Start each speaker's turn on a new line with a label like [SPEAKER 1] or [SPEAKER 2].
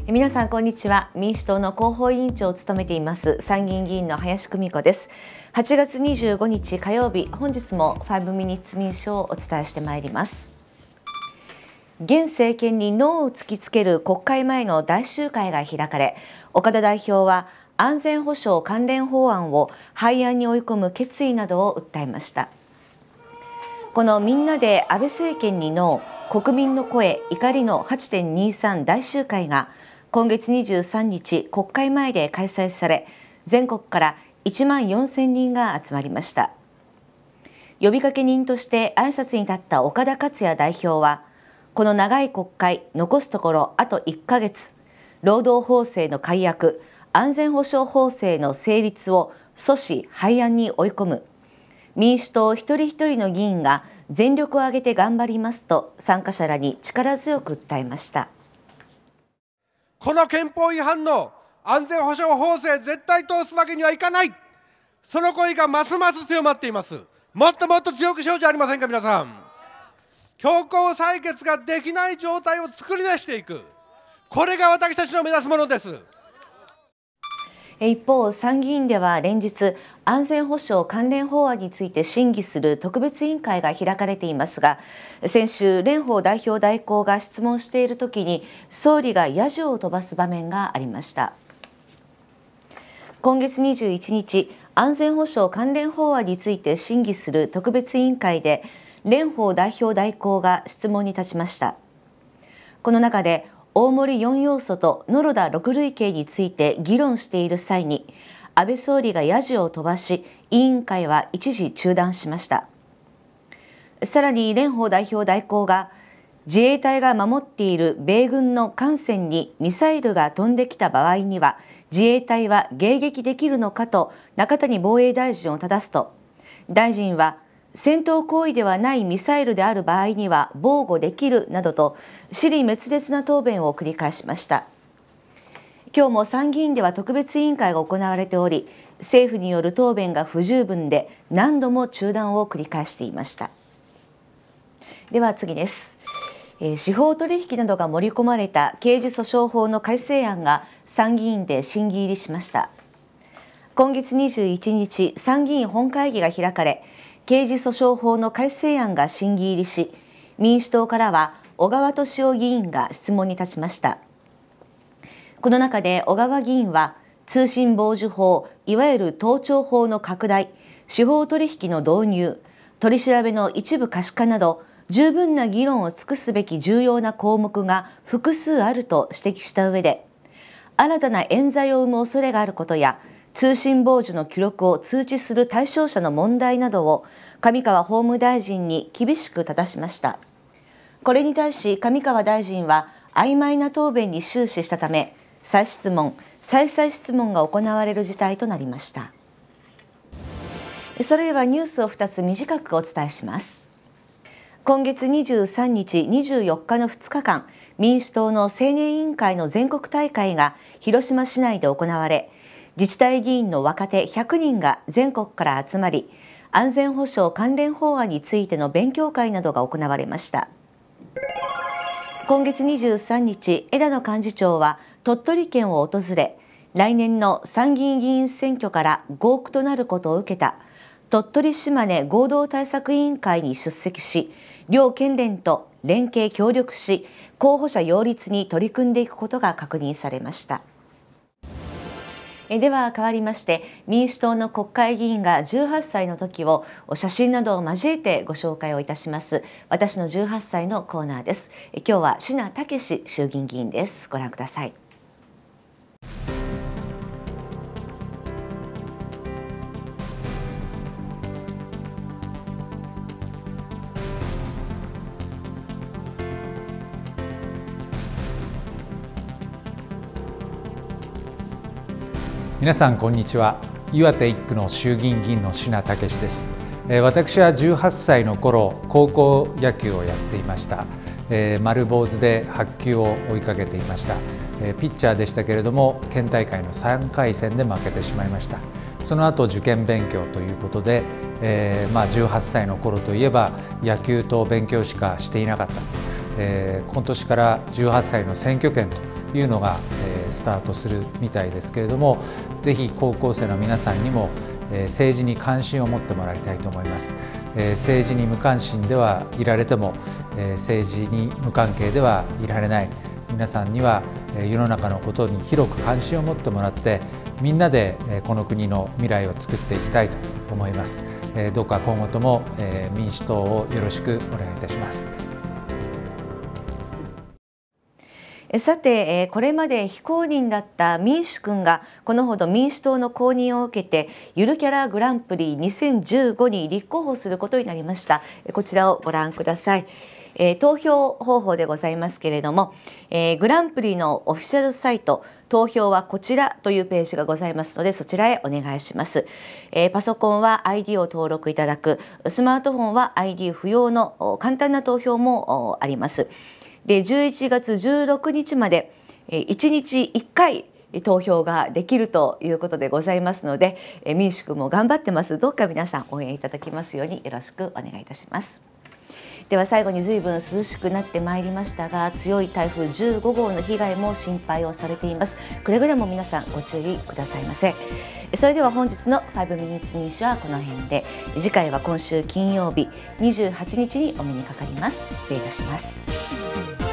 [SPEAKER 1] 皆さんこんにちは。民主党の広報委員長を務めています参議院議員の林久美子です。8月25日火曜日、本日も5ミニッツ民主をお伝えしてまいります。現政権にノーを突きつける国会前の大集会が開かれ、岡田代表は安全保障関連法案を廃案に追い込む決意などを訴えました。このみんなで安倍政権にノー、国民の声怒りの 8.23 大集会が今月23日国会前で開催され、全国から1万4000人が集まりました。呼びかけ人として挨拶に立った岡田克也代表は、この長い国会残すところあと1ヶ月、労働法制の改悪、安全保障法制の成立を阻止廃案に追い込む、民主党一人一人の議員が全力を挙げて頑張りますと参加者らに力強く訴えました。
[SPEAKER 2] この憲法違反の安全保障法制絶対通すわけにはいかない、その声がますます強まっています。もっともっと強くしようじゃありませんか。皆さん、強行採決ができない状態を作り出していく、これが私たちの目指すものです。
[SPEAKER 1] 一方、参議院では連日安全保障関連法案について審議する特別委員会が開かれていますが、先週蓮舫代表代行が質問しているときに総理がヤジを飛ばす場面がありました。今月21日、安全保障関連法案について審議する特別委員会で蓮舫代表代行が質問に立ちました。この中で大森4要素と野呂田6類型について議論している際に、安倍総理がヤジを飛ばし、委員会は一時中断しました。さらに蓮舫代表代行が、自衛隊が守っている米軍の艦船にミサイルが飛んできた場合には、自衛隊は迎撃できるのかと中谷防衛大臣を正すと、大臣は、戦闘行為ではないミサイルである場合には防護できるなどと支離滅裂な答弁を繰り返しました。今日も参議院では特別委員会が行われており、政府による答弁が不十分で何度も中断を繰り返していました。では次です。司法取引などが盛り込まれた刑事訴訟法の改正案が参議院で審議入りしました。今月21日、参議院本会議が開かれ、刑事訴訟法の改正案が審議入りし、民主党からは小川敏夫議員が質問に立ちました。この中で小川議員は、通信傍受法、いわゆる盗聴法の拡大、司法取引の導入、取り調べの一部可視化など、十分な議論を尽くすべき重要な項目が複数あると指摘した上で、新たな冤罪を生む恐れがあることや、通信傍受の記録を通知する対象者の問題などを上川法務大臣に厳しく正しました。これに対し上川大臣は曖昧な答弁に終始したため、再質問、再々質問が行われる事態となりました。それではニュースを2つ短くお伝えします。今月23日、24日の2日間、民主党の青年委員会の全国大会が広島市内で行われ、自治体議員の若手100人が全国から集まり、安全保障関連法案についての勉強会などが行われました。今月23日、枝野幹事長は鳥取県を訪れ、来年の参議院議員選挙から合区となることを受けた鳥取島根合同対策委員会に出席し、両県連と連携協力し、候補者擁立に取り組んでいくことが確認されました。では変わりまして、民主党の国会議員が18歳の時を写真などを交えてご紹介をいたします私の18歳のコーナーです。今日は椎名武衆議院議員です。ご覧ください。
[SPEAKER 3] 皆さんこんにちは。岩手1区の衆議院議員の椎名武です。私は18歳の頃高校野球をやっていました。丸坊主で白球を追いかけていました。ピッチャーでしたけれども県大会の3回戦で負けてしまいました。その後受験勉強ということで、18歳の頃といえば野球と勉強しかしていなかった。今年から18歳の選挙権というのがスタートするみたいですけれども、ぜひ高校生の皆さんにも政治に関心を持ってもらいたいと思います。政治に無関心ではいられても、政治に無関係ではいられない。皆さんには世の中のことに広く関心を持ってもらって、みんなでこの国の未来を作っていきたいと思います。どうか今後とも民主党をよろしくお願いいたします。
[SPEAKER 1] さて、これまで非公認だった民主君がこのほど民主党の公認を受けてゆるキャラグランプリ2015に立候補することになりました。こちらをご覧ください。投票方法でございますけれども、グランプリのオフィシャルサイト投票はこちらというページがございますので、そちらへお願いします。パソコンは ID を登録いただく、スマートフォンは ID 不要の簡単な投票もあります。で、11月16日まで1日1回投票ができるということでございますので、民主君も頑張ってます。どうか皆さん応援いただきますようによろしくお願いいたします。では最後に随分涼しくなってまいりましたが、強い台風15号の被害も心配をされています。くれぐれも皆さんご注意くださいませ。それでは本日の5 Minutes ニュースはこの辺で、次回は今週金曜日28日にお目にかかります。失礼いたします。